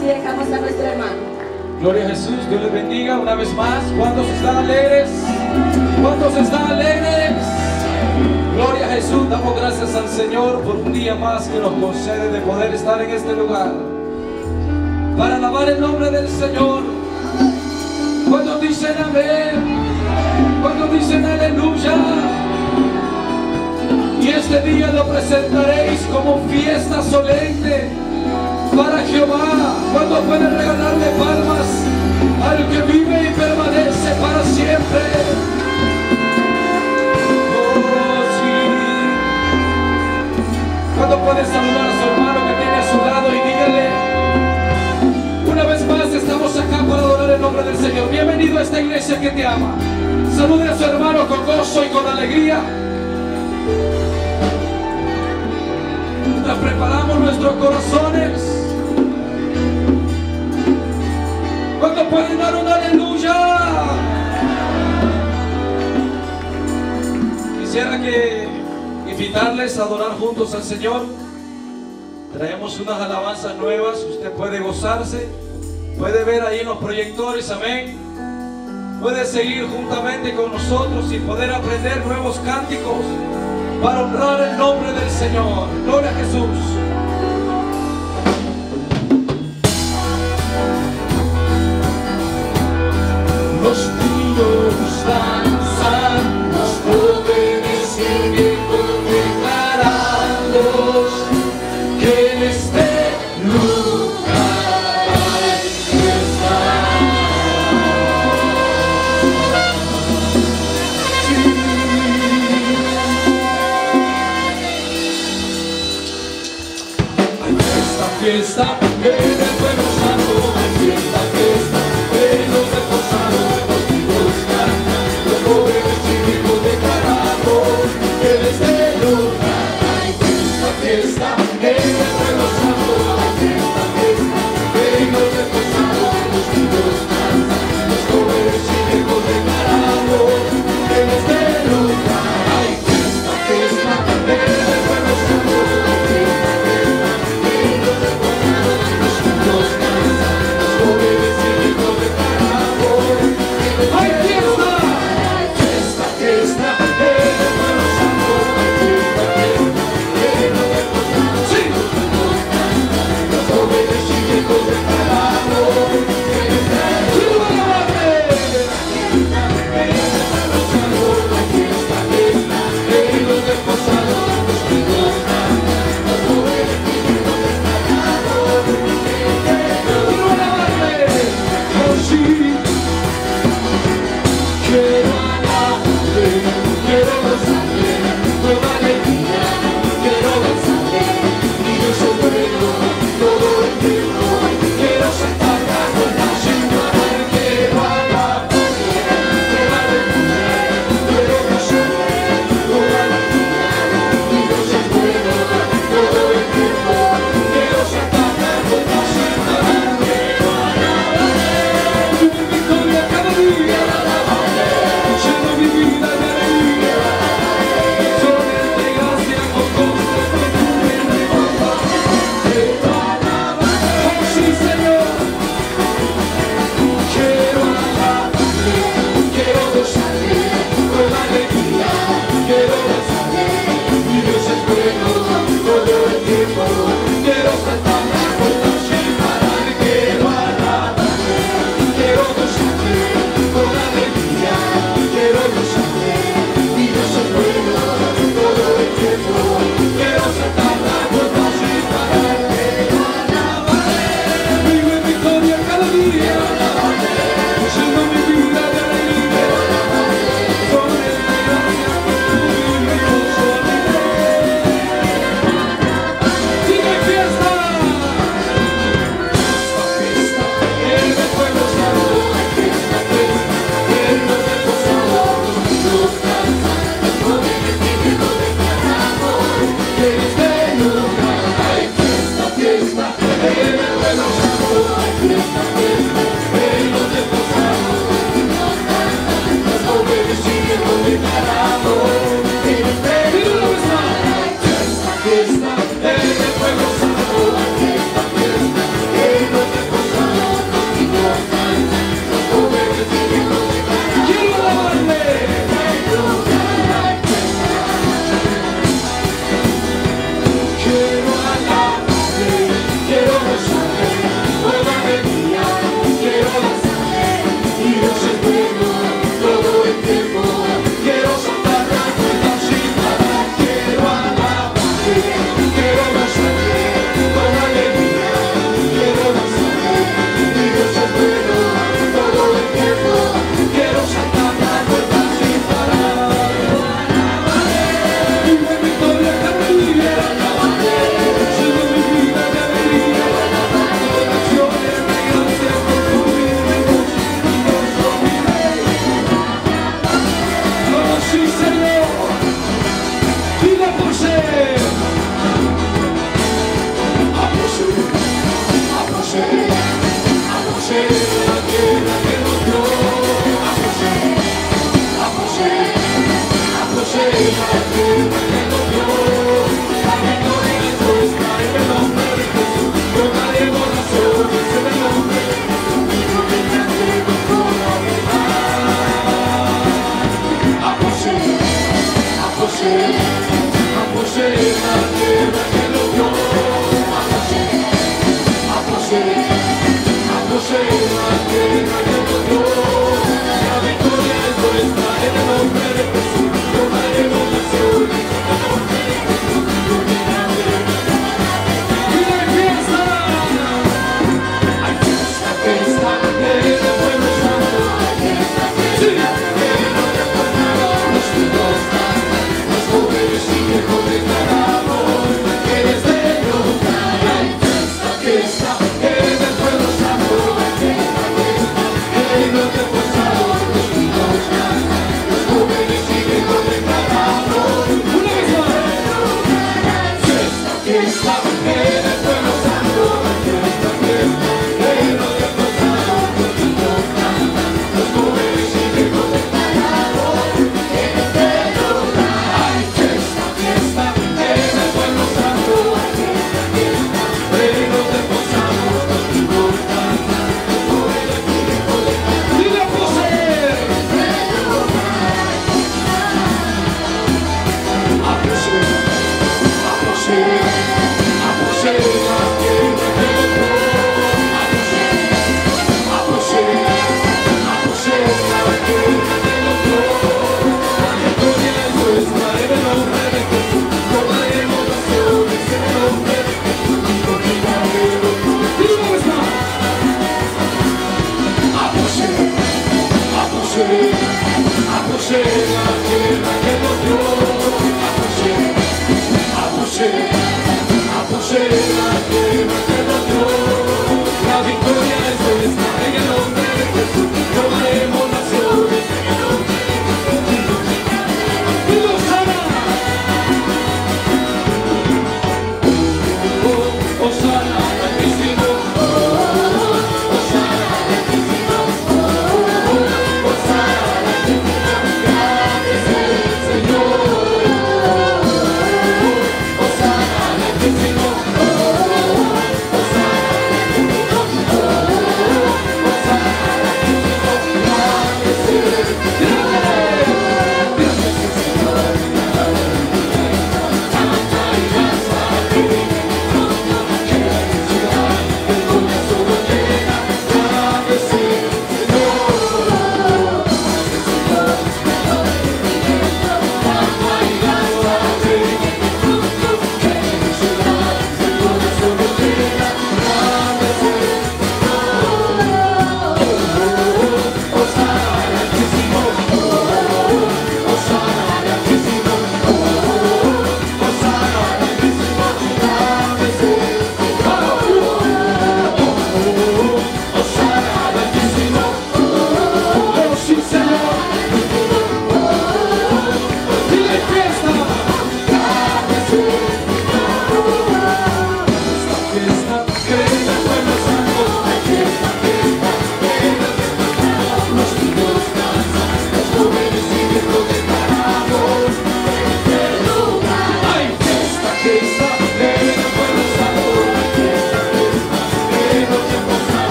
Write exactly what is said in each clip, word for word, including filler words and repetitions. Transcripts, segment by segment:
y dejamos a nuestro hermano. Gloria a Jesús, Dios les bendiga una vez más. ¿Cuántos están alegres? ¿Cuántos están alegres? Gloria a Jesús, damos gracias al Señor por un día más que nos concede de poder estar en este lugar para alabar el nombre del Señor. Cuando dicen amén, cuando dicen aleluya, y este día lo presentaréis como fiesta solemne para Jehová. Cuando pueden regalarle palmas al que vive y permanece para siempre. Oh, sí. Cuando pueden saludar a su hermano que tiene a su lado y díganle: una vez más estamos acá para adorar el nombre del Señor. Bienvenido a esta iglesia que te ama. Salude a su hermano con gozo y con alegría. Preparamos nuestros corazones. ¿Cuántos pueden dar un aleluya? Quisiera que invitarles a adorar juntos al Señor. Traemos unas alabanzas nuevas. Usted puede gozarse, puede ver ahí en los proyectores, amén. Puede seguir juntamente con nosotros y poder aprender nuevos cánticos para honrar el nombre del Señor. Gloria a Jesús. Los niños danzan, los jóvenes siguen declarando que en este lugar hay fiesta. Fiesta en el pueblo santo, fiesta, fiesta, llenos de posado, los niños cantan, los jóvenes chicos declarando que en este lugar hay fiesta, fiesta, en el pueblo santo, fiesta, fiesta, llenos de posado, los niños cantan, los jóvenes chicos declarando que en este lugar hay fiesta, fiesta, en el pueblo santo, fiesta, fiesta, llenos de posado, los niños cantan.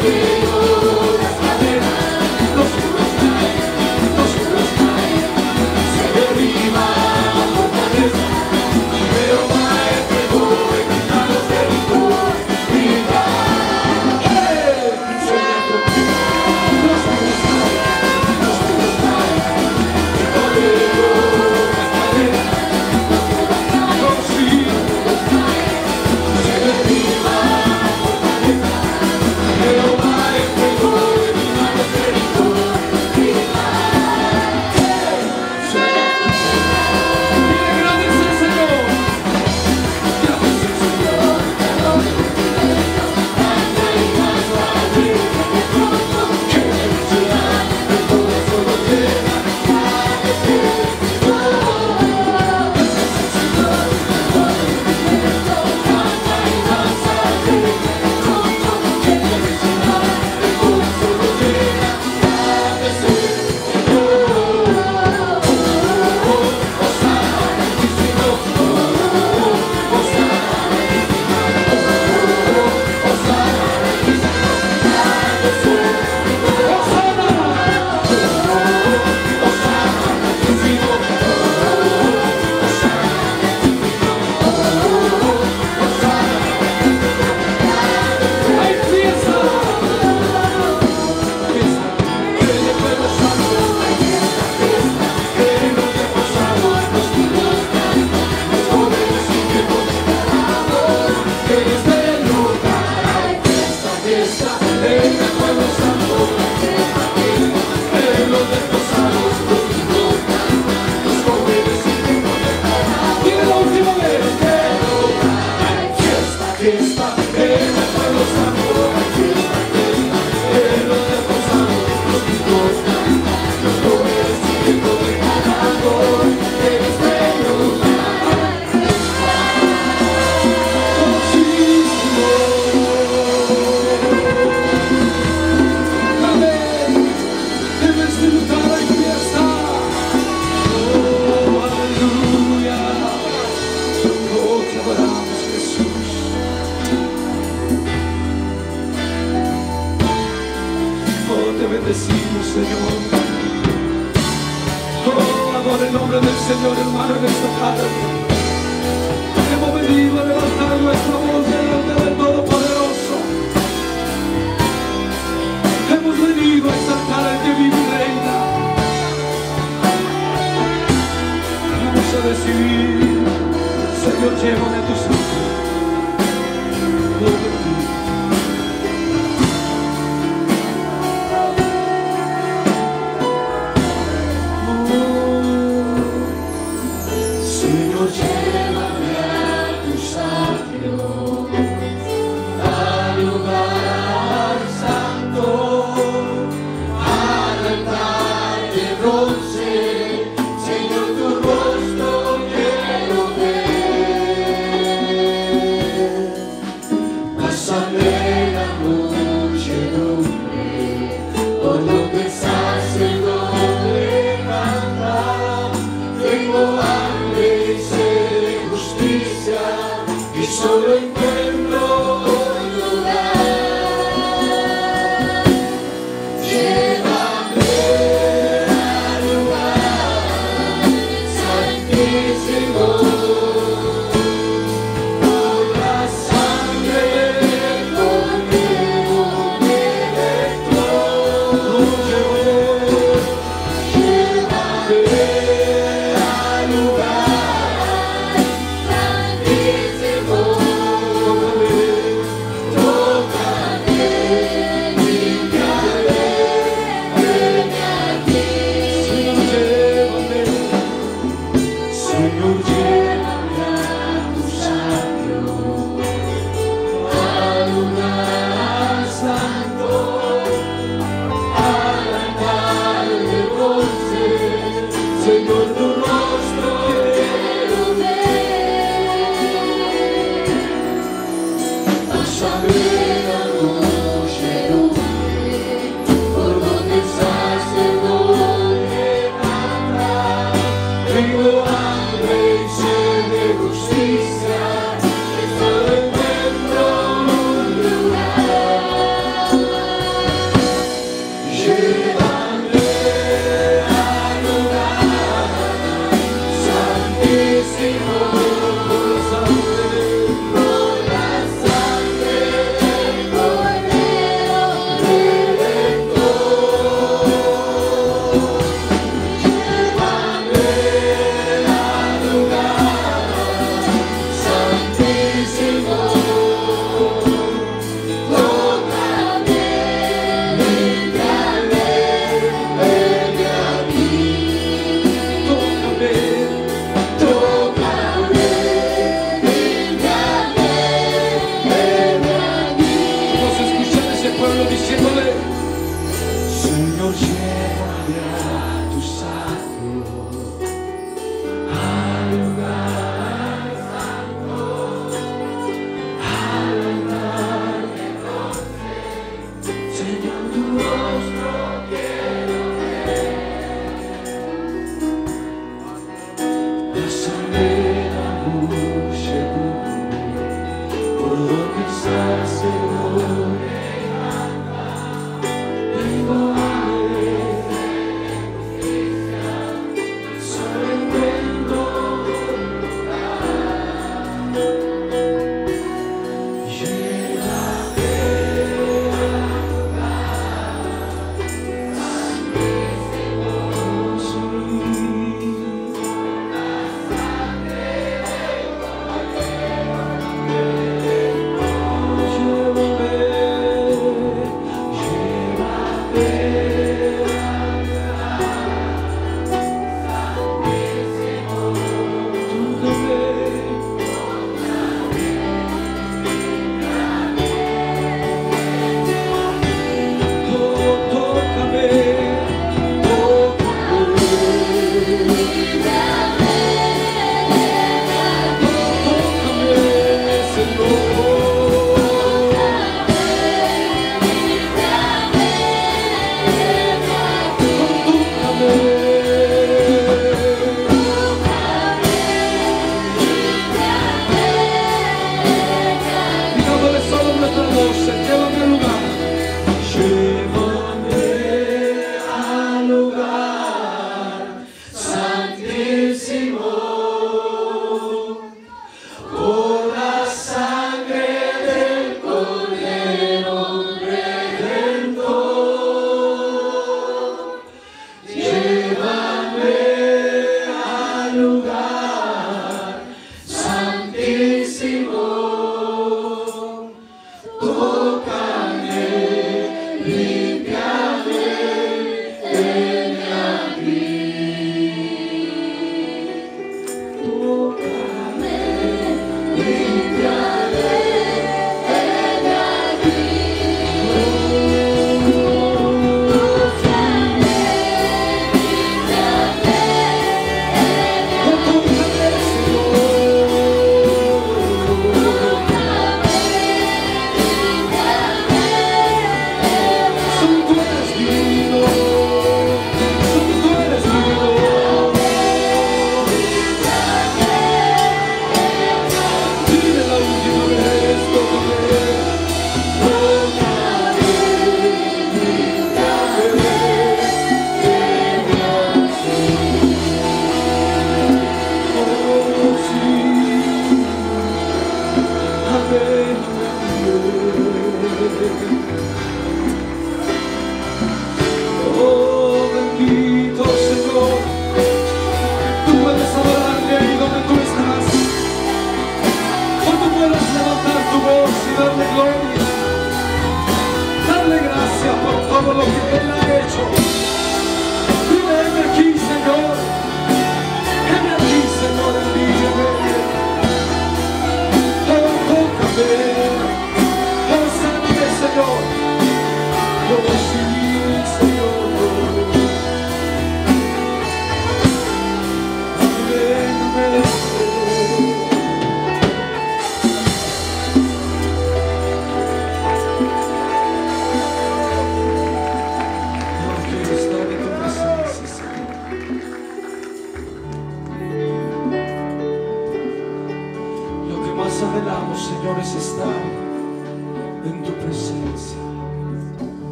bendecimos, Señor. Oh, adora el nombre del Señor, hermano, en esta tarde. Hemos venido a levantar nuestra voz delante del Todopoderoso. Hemos venido a exaltar al que vive y reina. Vamos a decidir, Señor, llévame a tus manos.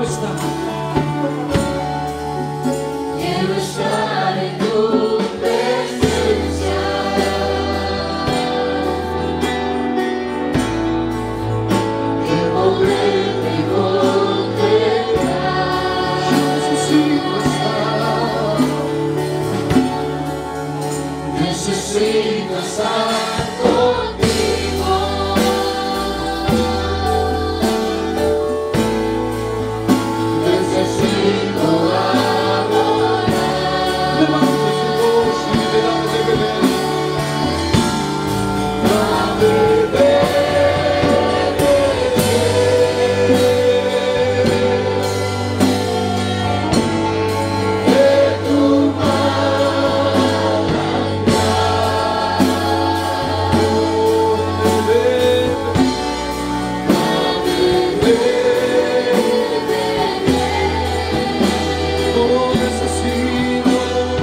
estar. Quiero estar en tu presencia. Que poderme contemplar. Necesito estar. Necesito estar contigo. Necesito adorar. Levante su voz y dame de beber. Dame de beber de tu Oh, necesito,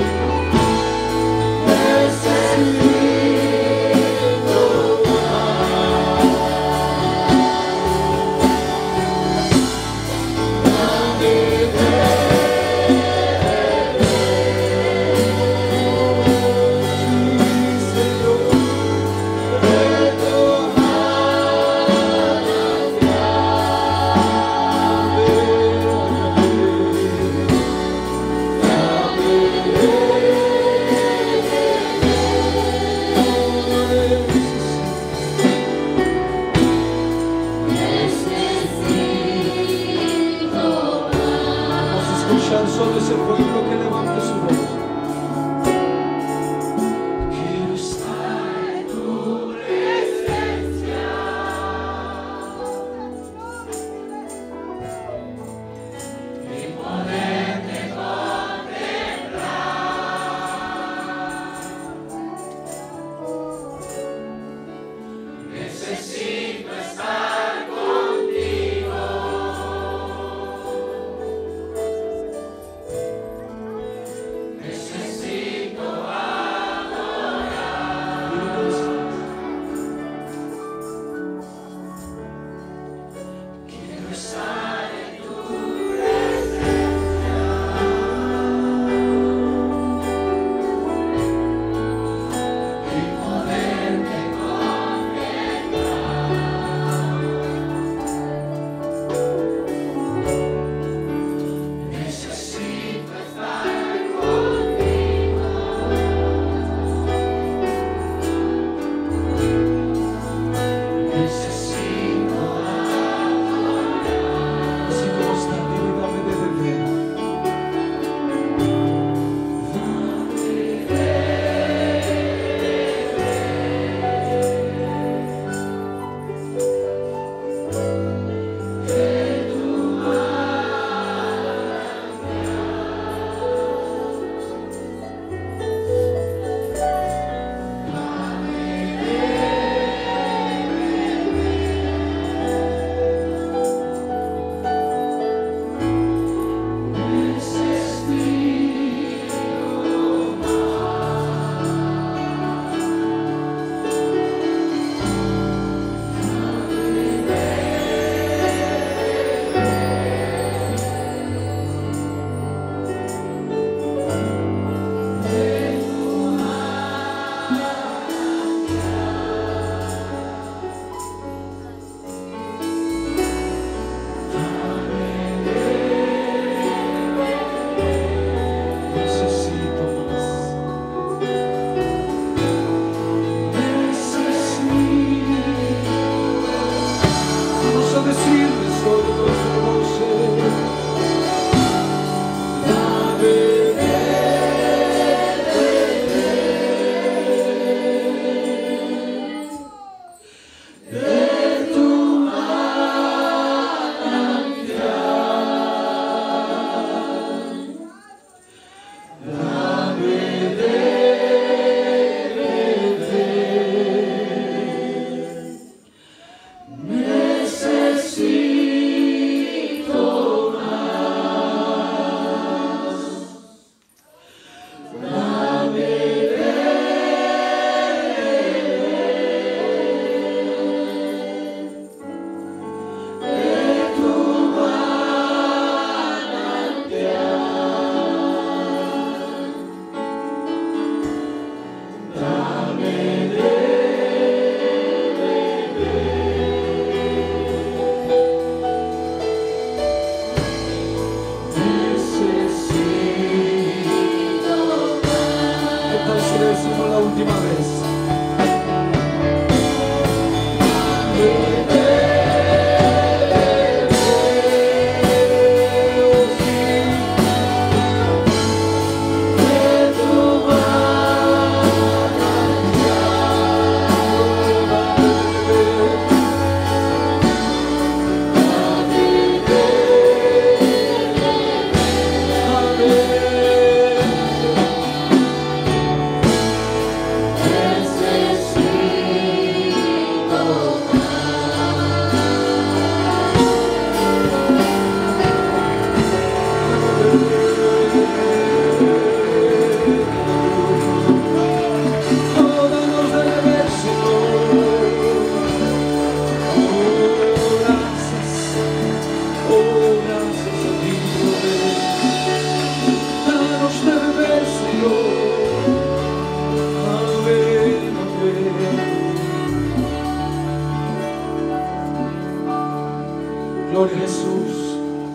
vamos a escuchar solo ese pueblo que levante su voz. Quiero estar en tu presencia. Y poderte contemplar. Necesito estar contigo. Necesito adorar. Quiero estar en tu presencia. Y poderte contemplar. Necesito estar contigo. Necesito adorar. Así como está, dile, dame de beber. Necesito más. Vamos a decirle solo nuestra voz. Dame de beber de tu necesito Gloria a Jesús.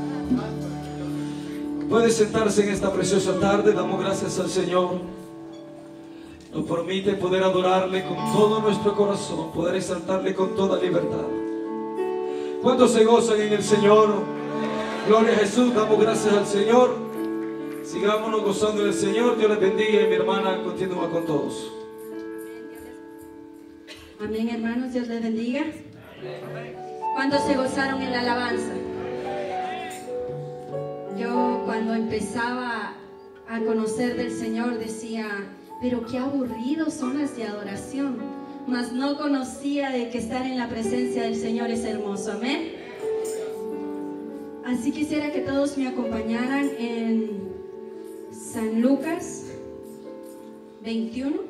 Puede sentarse en esta preciosa tarde. Damos gracias al Señor. Nos permite poder adorarle con todo nuestro corazón, poder exaltarle con toda libertad. ¿Cuántos se gozan en el Señor? Gloria a Jesús. Damos gracias al Señor. Sigámonos gozando en el Señor. Dios les bendiga y mi hermana continúa con todos. Amén, hermanos, Dios les bendiga. ¿Cuántos se gozaron en la alabanza? Yo cuando empezaba a conocer del Señor decía, pero qué aburridos son las de adoración. Mas no conocía de que estar en la presencia del Señor es hermoso. Amén. Así quisiera que todos me acompañaran en San Lucas veintiuno.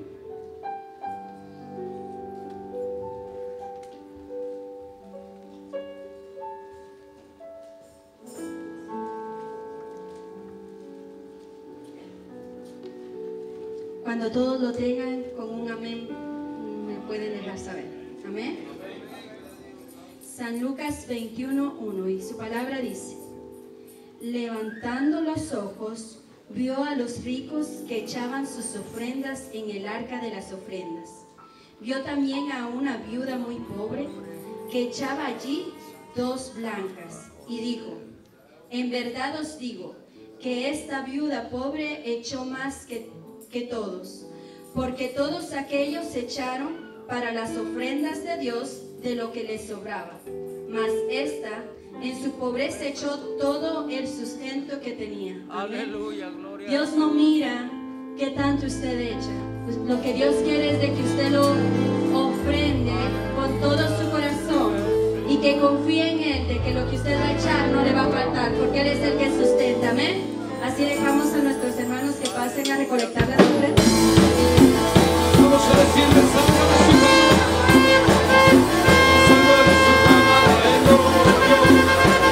Cuando todos lo tengan, con un amén me pueden dejar saber. Amén. San Lucas veintiuno, uno, y su palabra dice: levantando los ojos, vio a los ricos que echaban sus ofrendas en el arca de las ofrendas. Vio también a una viuda muy pobre que echaba allí dos blancas, y dijo: en verdad os digo que esta viuda pobre echó más que que todos, porque todos aquellos echaron para las ofrendas de Dios de lo que les sobraba, mas esta en su pobreza echó todo el sustento que tenía. Aleluya, gloria. Dios no mira qué tanto usted echa, pues lo que Dios quiere es de que usted lo ofrende con todo su corazón y que confíe en Él, de que lo que usted va a echar no le va a faltar, porque Él es el que sustenta. Amén. Así dejamos a nuestros hermanos que pasen a recolectar las ofrendas. Vamos a decirle: salga de su cama, salga de su cama, el odio.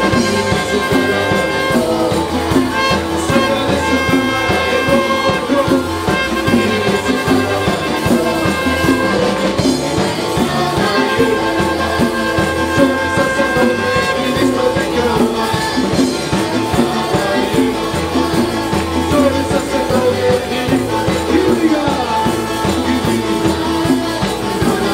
Salga de su cama, el odio. Soy sacerdote, ministro de Jehová. Soy el sacerdote, ministro de Jehová.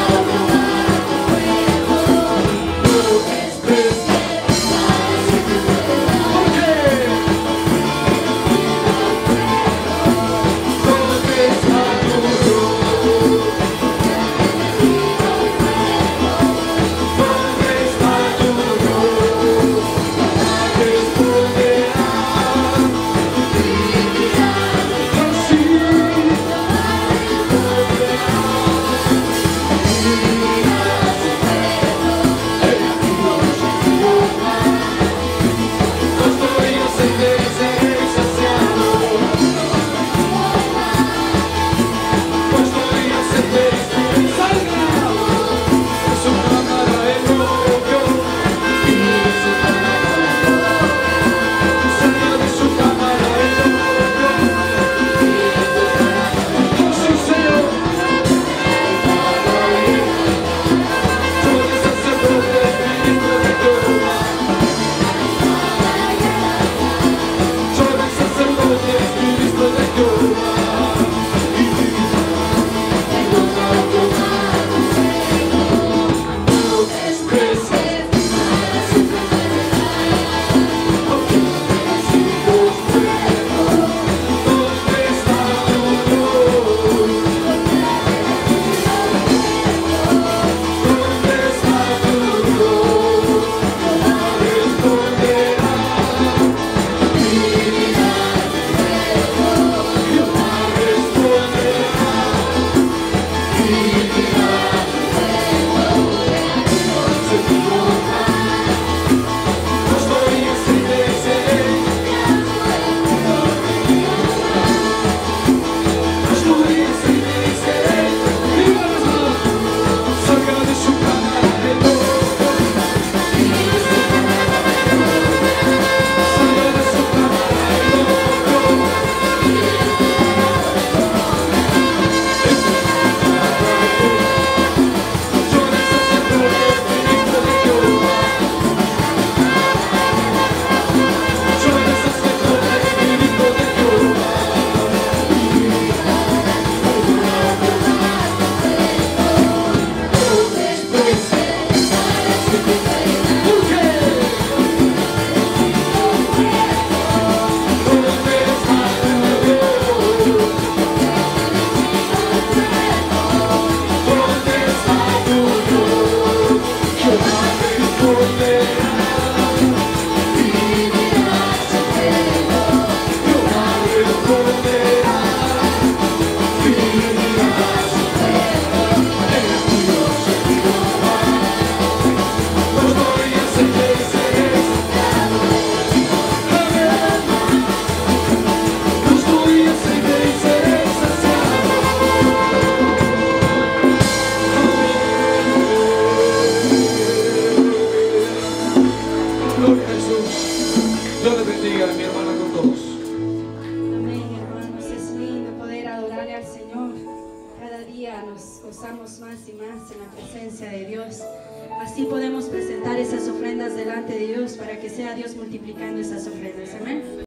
Gloria a Jesús. Dios les bendiga, mi hermana, con todos. Amén, hermanos. Es lindo poder adorarle al Señor. Cada día nos gozamos más y más en la presencia de Dios. Así podemos presentar esas ofrendas delante de Dios para que sea Dios multiplicando esas ofrendas. Amén.